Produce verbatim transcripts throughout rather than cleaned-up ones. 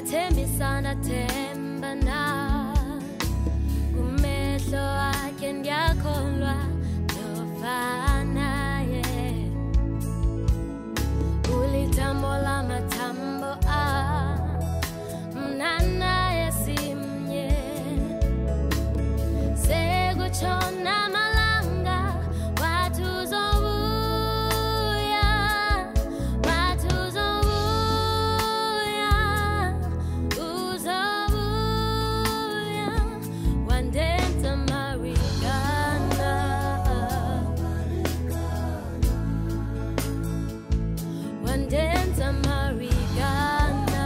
Sathembisana thembana kumehlo akhe ngiyakholwa nofana ye ulithambo lamathambo a mnana yesimye sekuchona malanga wathu zobuya wathu zobuya uzobuya wandenza Marikana wandenza Marikana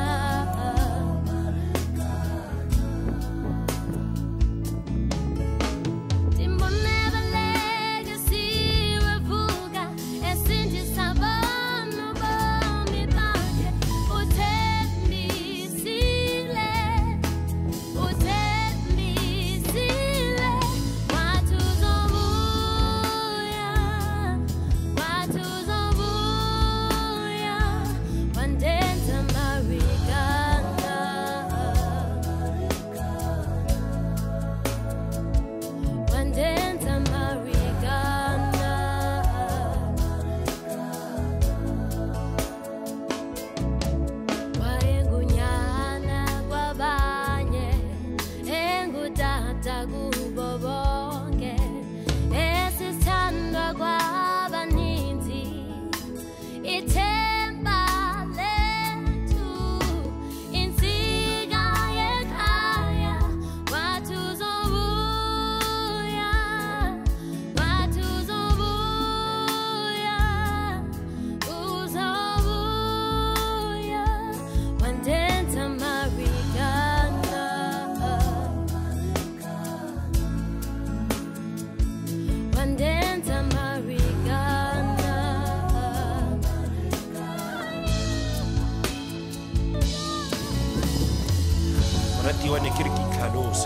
Tiwane kirki kalose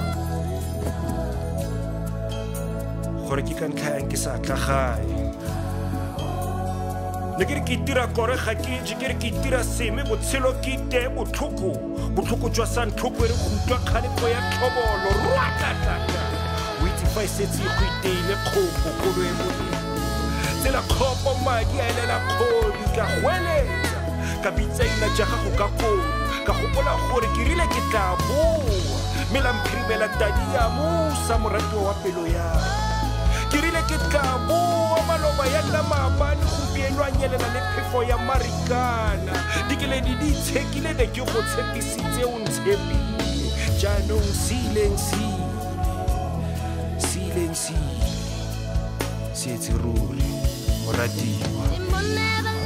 gore ke kan khaeng ke sa tla gae ne kirki tira gore ga ke je kirki tira seme botshelo ke te botlhoko botlhoko jwa san tlhoko re gutwa khalefo ya tlhobolo rwakatata o itse fa setsi go iteile khopo go le mo tsela khopo madi a lela khodi ka hweletsa ka bitsaina ja ga go ka ko ka gopola gore ke rile ke tla boa mela mphirimela tadi ya musa morati wa pelo ya ke rile ke tla boa maloba ya nna maabane gompieno a nyelela le phefo ya Marikana dikeledi di tshekile ne ke go tshepisitse o ntshepile jaanong sileng sile sileng sile seetse ruri moratiwa